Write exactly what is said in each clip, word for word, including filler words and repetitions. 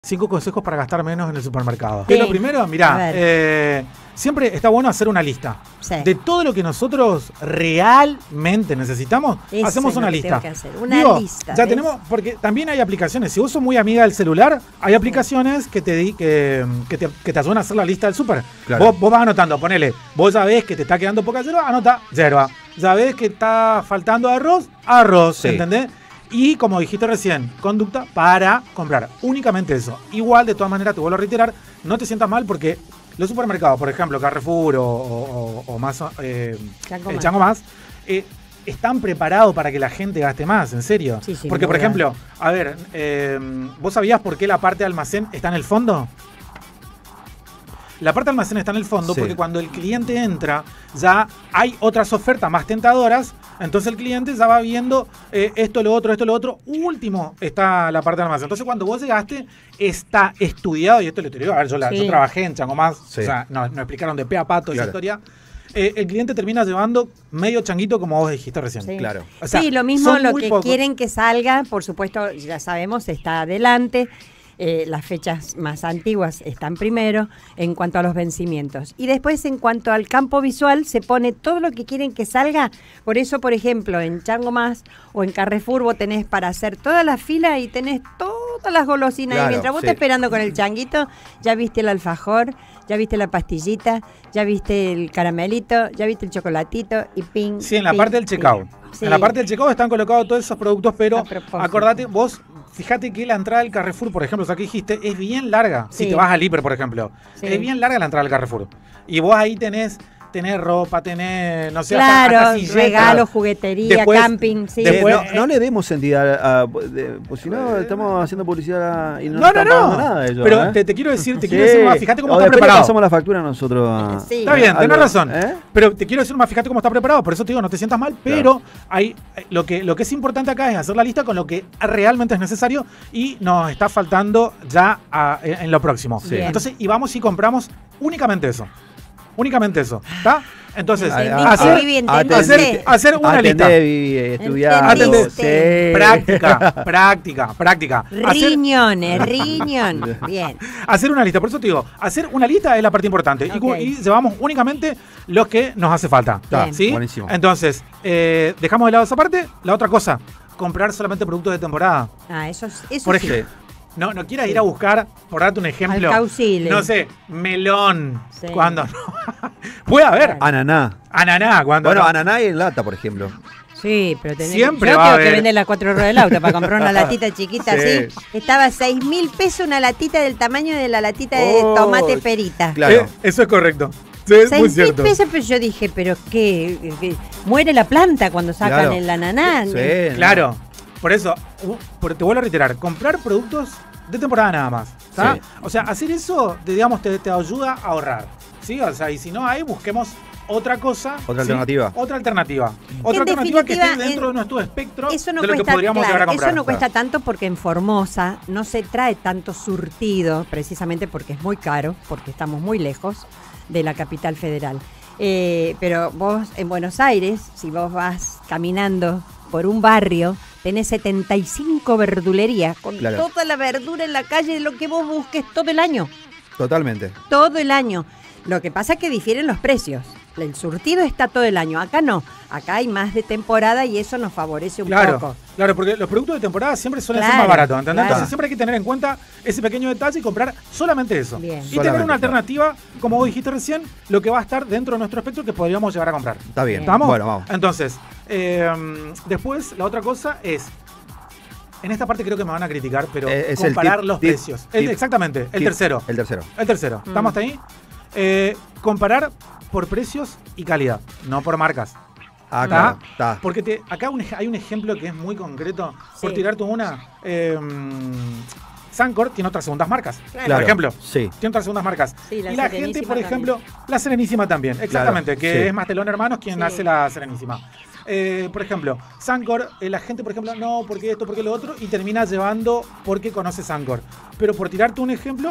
Cinco consejos para gastar menos en el supermercado. Sí. Lo primero, mirá, eh, siempre está bueno hacer una lista. Sí. De todo lo que nosotros realmente necesitamos, Eso hacemos una lista. Una Digo, lista. Ya ¿ves? tenemos, porque también hay aplicaciones. Si vos sos muy amiga del celular, hay aplicaciones que te, di, que, que te, que te ayudan a hacer la lista del súper. Claro. Vos, vos vas anotando, ponele, vos sabés que te está quedando poca yerba, anota yerba. Sabés que está faltando arroz, arroz, sí. ¿Entendés? Y como dijiste recién, conducta para comprar. Únicamente eso. Igual, de todas maneras, te vuelvo a reiterar, no te sientas mal porque los supermercados, por ejemplo, Carrefour o, o, o más, eh, Chango el Chango Más, eh, están preparados para que la gente gaste más, en serio. Sí, sí, porque, por ejemplo, a ver, eh, ¿vos sabías por qué la parte de almacén está en el fondo? La parte de almacén está en el fondo sí. porque cuando el cliente entra, ya hay otras ofertas más tentadoras. Entonces el cliente ya va viendo eh, esto, lo otro, esto, lo otro. Último está la parte de almacén. Entonces cuando vos llegaste, está estudiado, y esto lo te digo, a ver, yo, la, sí. yo trabajé en Chango Más, sí. o sea, nos, nos explicaron de pe a pato claro. esa historia. Eh, el cliente termina llevando medio changuito, como vos dijiste recién. Sí, claro. O sea, sí, lo mismo, lo que pocos. quieren que salga, por supuesto, ya sabemos, está adelante. Eh, las fechas más antiguas están primero en cuanto a los vencimientos. Y después, en cuanto al campo visual, se pone todo lo que quieren que salga. Por eso, por ejemplo, en Chango Más o en Carrefour vos tenés para hacer toda la fila y tenés todas las golosinas. Claro, y mientras vos sí. estás esperando con el changuito, ya viste el alfajor, ya viste la pastillita, ya viste el caramelito, ya viste el chocolatito y ping. Sí, en la ping, parte del checkout. Sí. En la parte del checkout están colocados todos esos productos, pero acordate, vos... Fíjate que la entrada del Carrefour, por ejemplo, o sea, que dijiste, es bien larga. Sí. Si te vas al hiper, por ejemplo. Sí. Es bien larga la entrada del Carrefour. Y vos ahí tenés, tenés ropa, tenés, no sé, claro, hasta, hasta regalos, juguetería, después, camping. Sí. Después, no, no le demos entidad, a, a, de, pues si no, estamos haciendo publicidad y no No, no, no. Nada de ello, pero ¿eh? te, te quiero decir, te sí. quiero decir más, fíjate cómo o está preparado. pasamos la factura nosotros. A, sí. Está bien, tenés razón. ¿Eh? Pero te quiero decir más, fíjate cómo está preparado. Por eso te digo, no te sientas mal. Pero claro. hay, lo, que, lo que es importante acá es hacer la lista con lo que realmente es necesario y nos está faltando ya a, en lo próximo. Sí. Entonces, y vamos y compramos únicamente eso. Únicamente eso. ¿Está? Entonces, hacer, hacer, hacer una atendé, lista. Vivi, estudiar. Atendé. Sí. Práctica, práctica, práctica. Riñones, hacer, riñón. Bien. Hacer una lista, por eso te digo, hacer una lista es la parte importante. Okay. Y, y llevamos únicamente los que nos hace falta. ¿Sí? Buenísimo. Entonces, eh, dejamos de lado esa parte. La otra cosa, comprar solamente productos de temporada. Ah, eso, eso por sí. ejemplo, No, no quieras ir a buscar, por darte un ejemplo. Alcaucile. No sé, melón. Sí. Cuando no. Puede haber. Ananá. Ananá, cuando. Bueno, no. ananá y en lata, por ejemplo. Sí, pero tenés, siempre yo va a tengo haber. que vender las cuatro ruedas del auto para comprar una latita chiquita sí. así. Estaba seis mil pesos una latita del tamaño de la latita oh, de tomate perita. Claro. Eh, eso es correcto. Sí, es muy cierto. Pesos, pero yo dije, pero qué, qué muere la planta cuando sacan claro. el ananá. Sí, claro. Por eso, uh, te vuelvo a reiterar, comprar productos de temporada nada más. Sí. O sea, hacer eso, te, digamos, te, te ayuda a ahorrar. ¿Sí? O sea, y si no hay, busquemos otra cosa. Otra ¿sí? alternativa. Otra alternativa. Otra alternativa que esté dentro en, de nuestro espectro eso no de lo cuesta, que podríamos claro, llegar a comprar. Eso no cuesta tanto porque en Formosa no se trae tanto surtido, precisamente porque es muy caro, porque estamos muy lejos de la capital federal. Eh, pero vos en Buenos Aires, si vos vas caminando por un barrio, tenés setenta y cinco verdulerías con claro. toda la verdura en la calle de lo que vos busques todo el año. Totalmente. Todo el año. Lo que pasa es que difieren los precios. El surtido está todo el año. Acá no. Acá hay más de temporada y eso nos favorece un claro, poco. Claro, porque los productos de temporada siempre suelen claro, ser más baratos, ¿entendés? Claro. Entonces siempre hay que tener en cuenta ese pequeño detalle y comprar solamente eso. Bien. Y solamente, tener una claro. alternativa, como vos dijiste recién, lo que va a estar dentro de nuestro espectro que podríamos llegar a comprar. Está bien. ¿Estamos? Bueno, vamos. Entonces, eh, después la otra cosa es... En esta parte creo que me van a criticar, pero es comparar tip, los tip, precios. Tip, el, exactamente, el tip, tercero. El tercero. El tercero. Mm. ¿Estamos hasta ahí? Eh, comparar por precios y calidad, no por marcas. Ah, claro. Está. Porque te, acá un, hay un ejemplo que es muy concreto. Sí. Por tirarte una, eh, Sancor tiene otras segundas marcas. Claro. Por ejemplo, sí. tiene otras segundas marcas. Sí, la y la gente, por ejemplo, también. la Serenísima también. Exactamente, claro. que sí. es Mastelón Hermanos quien sí. hace la Serenísima. Eh, por ejemplo, Sancor, eh, la gente, por ejemplo, no, porque esto, porque lo otro, y termina llevando porque conoce Sancor. Pero por tirarte un ejemplo,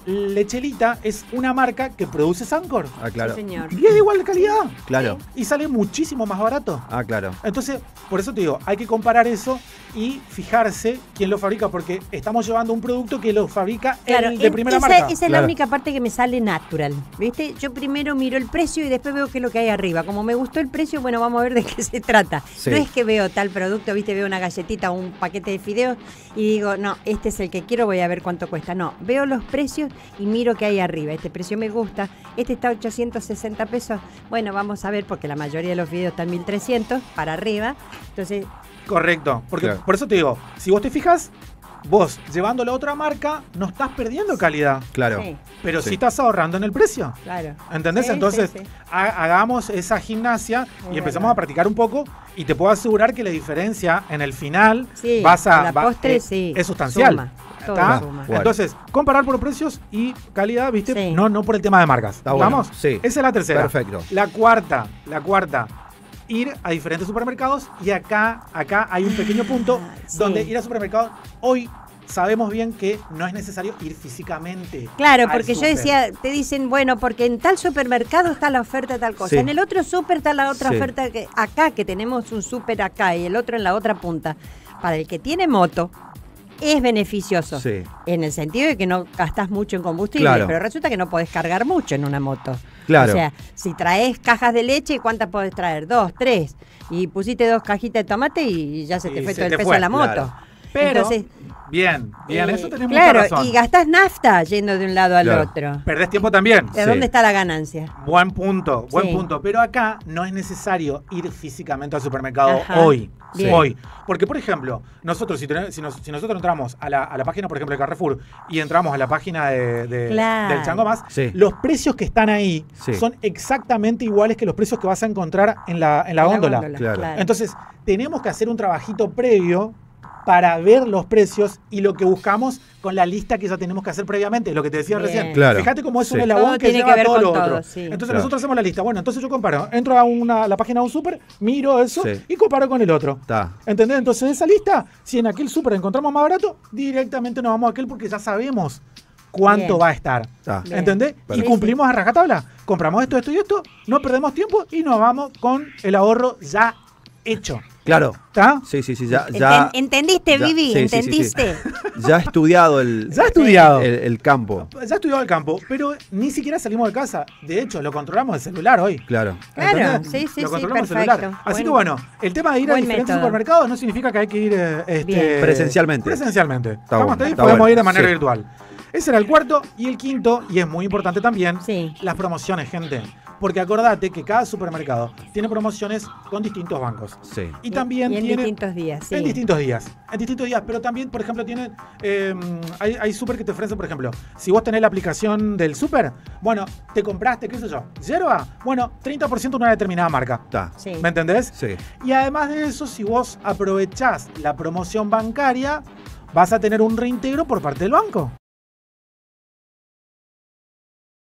Lechelita es una marca que produce Sancor. Ah, claro. Sí, señor. Y es de igual calidad. Claro. Y sale muchísimo más barato. Ah, claro. Entonces, por eso te digo, hay que comparar eso y fijarse quién lo fabrica, porque estamos llevando un producto que lo fabrica Claro, el de primera esa, marca. esa es Claro. la única parte que me sale natural, ¿viste? Yo primero miro el precio y después veo qué es lo que hay arriba. Como me gustó el precio, bueno, vamos a ver de qué se trata. Sí. No es que veo tal producto, ¿viste? Veo una galletita o un paquete de fideos y digo, no, este es el que quiero, voy a ver cuánto cuesta. No, veo los precios y miro qué hay arriba. Este precio me gusta, este está a ochocientos sesenta pesos. Bueno, vamos a ver, porque la mayoría de los fideos están mil trescientos para arriba. Entonces... Correcto, porque Claro. por eso te digo, si vos te fijas, vos llevándolo a otra marca, no estás perdiendo calidad, Claro. Sí, pero sí, Sí. estás ahorrando en el precio. claro. ¿Entendés? Sí, Entonces, sí, sí. ha- hagamos esa gimnasia Es y empezamos verdad. a practicar un poco y te puedo asegurar que la diferencia en el final Sí, vas a, la va- postre, eh, sí, es sustancial. suma, todo ¿Está? suma. Bueno. Entonces, comparar por precios y calidad, ¿viste? Sí. No, no por el tema de marcas. Está bueno. ¿Vamos? Sí. Esa es la tercera. Perfecto. La cuarta, la cuarta. Ir a diferentes supermercados y acá, acá hay un pequeño punto Ah, sí. donde ir a supermercados hoy sabemos bien que no es necesario ir físicamente. Claro, al porque yo súper. decía, te dicen, bueno, porque en tal supermercado está la oferta de tal cosa, Sí. en el otro súper está la otra Sí. oferta que acá, que tenemos un súper acá y el otro en la otra punta. Para el que tiene moto, es beneficioso. Sí. En el sentido de que no gastas mucho en combustible, Claro. pero resulta que no podés cargar mucho en una moto. Claro. O sea, si traes cajas de leche, ¿cuántas podés traer? Dos, tres. Y pusiste dos cajitas de tomate y ya se te Y fue se todo el te peso fue, de la moto. claro. Pero, Entonces, bien, bien, eh, eso tenés claro, mucha razón. y gastás nafta yendo de un lado al Claro. otro. Perdés tiempo también. ¿De Sí. dónde está la ganancia? Buen punto, buen Sí. punto. Pero acá no es necesario ir físicamente al supermercado Ajá. hoy. Bien. Hoy. Porque, por ejemplo, nosotros, si, tenemos- si, nos- si nosotros entramos a la, a la página, por ejemplo, de Carrefour y entramos a la página de, de- Claro. del Chango Más, Sí. los precios que están ahí Sí. son exactamente iguales que los precios que vas a encontrar en la, en la góndola. Claro. Entonces, tenemos que hacer un trabajito previo para ver los precios y lo que buscamos con la lista que ya tenemos que hacer previamente, lo que te decía Bien. recién. Claro. Fíjate cómo es un Sí. eslabón Todo que tiene lleva que ver todo con lo todo, otro. sí. Entonces Claro. nosotros hacemos la lista. Bueno, entonces yo comparo, entro a una, a la página de un súper, miro eso Sí. y comparo con el otro. Está. ¿Entendés? Entonces esa lista, si en aquel súper encontramos más barato, directamente nos vamos a aquel porque ya sabemos cuánto Bien. va a estar. Está. Bien. ¿Entendés? Perfecto. Y cumplimos a rajatabla. Compramos esto, esto y esto, no perdemos tiempo y nos vamos con el ahorro ya hecho. Claro. ¿Está? Sí, sí, sí, ya. ya Enten- ¿Entendiste, ya- Vivi? sí, sí, sí, sí. ¿Entendiste? Ya he estudiado el, Ya he estudiado. el, el campo. Ya he estudiado el campo, pero ni siquiera salimos de casa. De hecho, lo controlamos del celular hoy. Claro. Claro, ¿Entendés? sí, sí, Lo sí, controlamos del perfecto. celular. Así Buen- que bueno, el tema de ir a buen diferentes método. supermercados no significa que hay que ir eh, este, Bien. Presencialmente. Presencialmente. Está Estamos bueno, ahí, está podemos bueno. ir de manera Sí. virtual. Ese era el cuarto. Y el quinto, y es muy importante también, Sí. las promociones, gente. Porque acordate que cada supermercado tiene promociones con distintos bancos. Sí. Y también y en tiene... distintos días, sí. En distintos días. En distintos días. Pero también, por ejemplo, tienen. eh, hay hay súper que te ofrecen, por ejemplo, si vos tenés la aplicación del súper, bueno, te compraste, qué sé yo, yerba, bueno, treinta por ciento de una determinada marca. Está. Sí. ¿Me entendés? Sí. Y además de eso, si vos aprovechás la promoción bancaria, vas a tener un reintegro por parte del banco.